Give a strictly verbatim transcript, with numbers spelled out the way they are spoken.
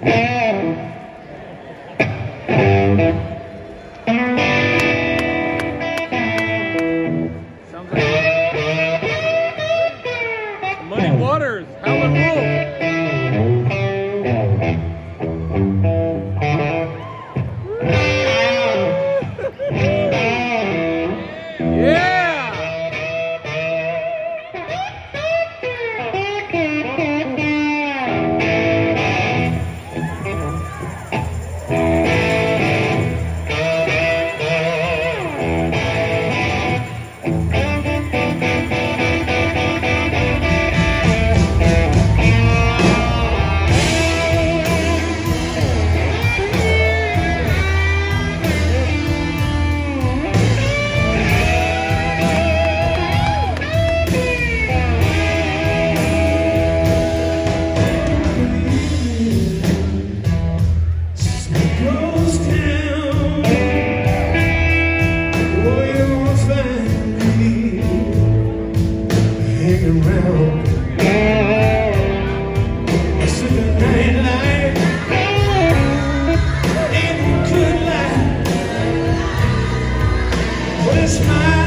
Sounds like Muddy Waters, Howlin' Wolf. Around. I said the night light ain't good light, but it's my